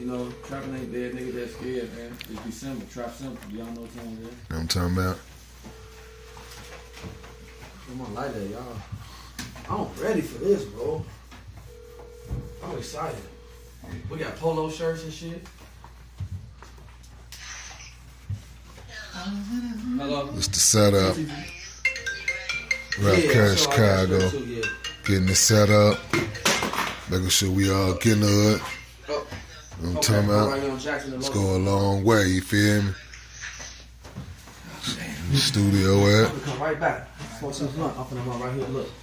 You know, trapping ain't dead, nigga. That's scared, man. It's December. Trap simple. Y'all know what time it is. I'm talking about. I'm gonna like that, y'all. I'm ready for this, bro. I'm excited. We got polo shirts and shit. Hello. It's the setup. Rap Cash Chicago. Getting it set up. Making sure we all getting the hood. You know what I'm talking about? It's going a long way, you feel me? The studio at. I'm gonna come right back. Smoke some blunt. I'm gonna come right here, look.